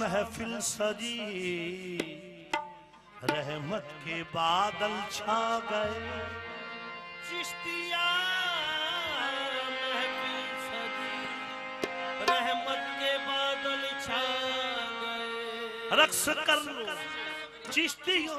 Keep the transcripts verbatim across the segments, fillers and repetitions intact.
महफिल सजी, रहमत के बादल छा गए। चिश्तिया महफिल सजी, रहमत के बादल छा गए। रक्स कर लो चिश्तियों,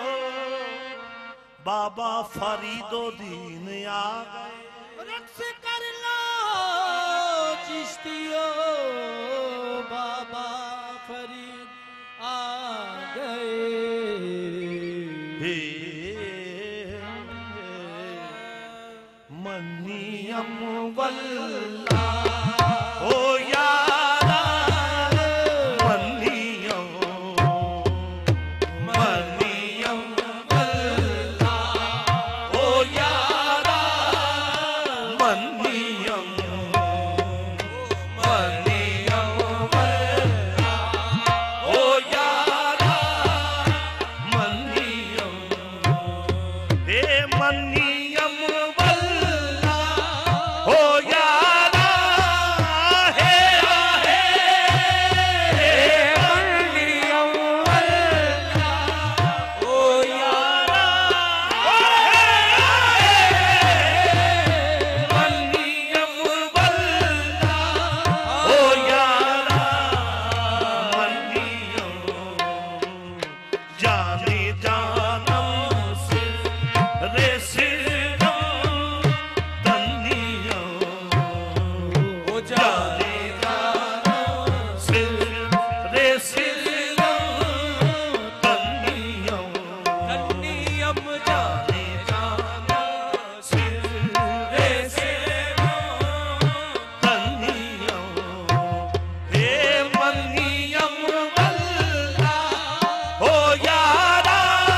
बाबा फरीदो दीन आ गए। रक्स कर लो चिश्तियों, बाबा फरीद आ गए। हे मनियम वल्ला ओ यारा, मनियम मनियम वल्ला ओ यारा, मनियम मनियम वल्ला ओ यारा, मनियम हे मनियम वल्ला ओ यारा, हे हे हे मनियम वल्ला ओ यारा, मनियम वल्ला ओ यारा, मनियम जाने जानम से रे सिरम तन्नियम ओ जाने जानम से रे सिरम तन्नियम तन्नियम जाने जाने जानम से रे सिरम तन्नियम हे मनियम वल्ला ओ यारा,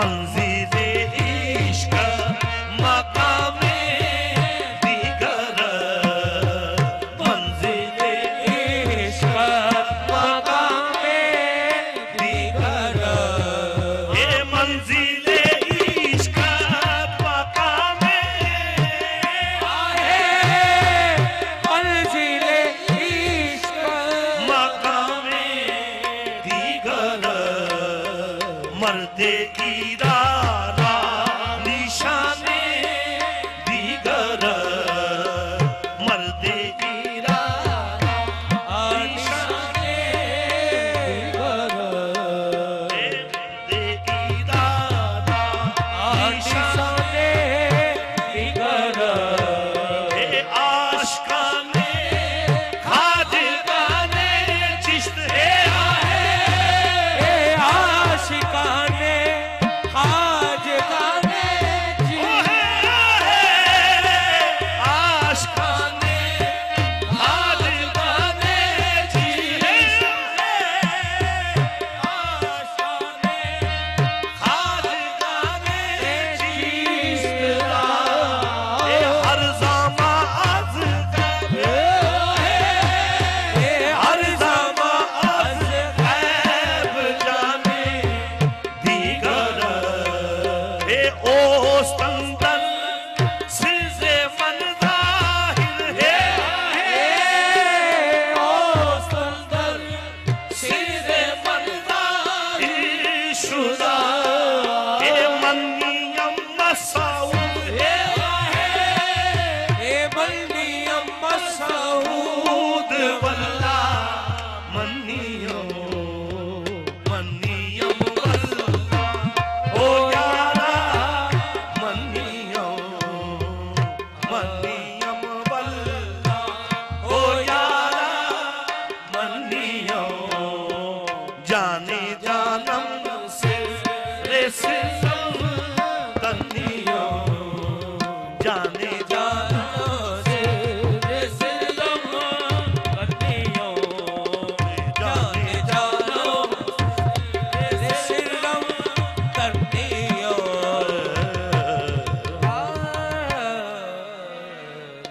मंजिले इश्क मकामे दीगर मंजिले इश्क मकामे दीगर ये मंजिले इश्क मकामे मंजिले इश्क मकामे दीगर मर्दे इरादा निशाने दीगर मर्दे इरादा निशाने मर्दे इरादा निशाने दीगर हे आशिकाने खाजगाने चिश्त है आशिकाने खाजगाने आशिकाने खाजगाने चिश्त है खाजगाने चिश्त ये हर ज़मा अज़ हर ज़मा अज़ गैब जाने दीगर हे ओस्तंदर सिज़े मन ज़ाहिर है ओस्तंदर सीधे मन ज़ाहिर शुदा हे मन्नियम मसाऊद है ए मन्नियम मसऊद ऊद वल्ला मन्नियम मन्नियम वल्ला ओ यारा मन्नियम मन्नियम वल्ला ओ यारा मन्नियम जाने जा